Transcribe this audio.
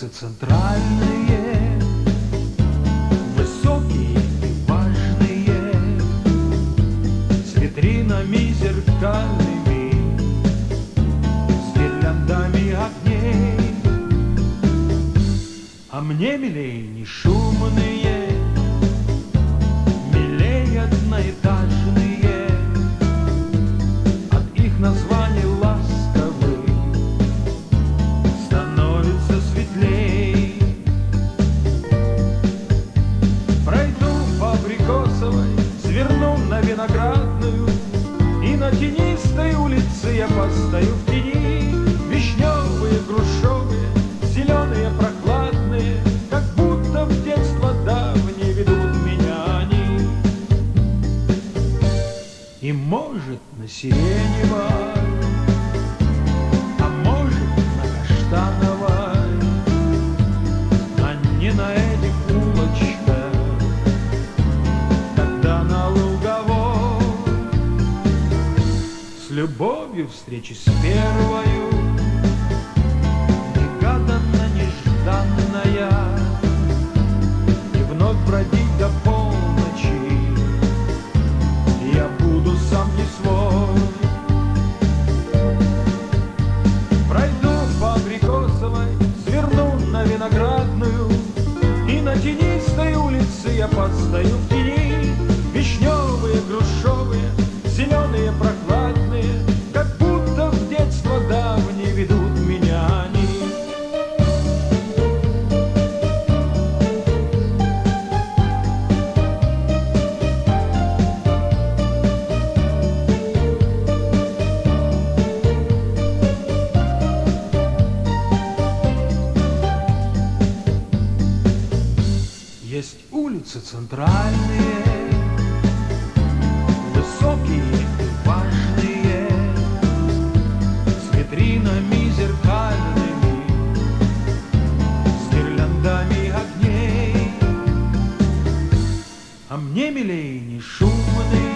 улицы центральные, высокие и важные, с витринами зеркальными, с гирляндами огней. А мне милей не шумные, милей одноэтажные, от их названий ласковых становится светлей. Пройду по Абрикосовой, сверну на Виноградную, и на тенистой улице я постою в тени. Вишневые, грушевые, зеленые, прохладные, как будто в детство давнее ведут меня они. И может на Сиреневой, а может на Каштановой, а не на этих улочках, тогда на Луговой. С любовью встречи с первою, негаданно, нежданная, и вновь бродить до полночи я буду сам не свой. Пройду по Абрикосовой, сверну на Виноградную, и на тенистой улице я постою в тени. Вишневые, грушевые, зеленые, прохладные, как будто в детство давнее ведут меня они. Есть улицы центральные, высокие и важные, с витринами зеркальными, с гирляндами огней. А мне милей не шумные,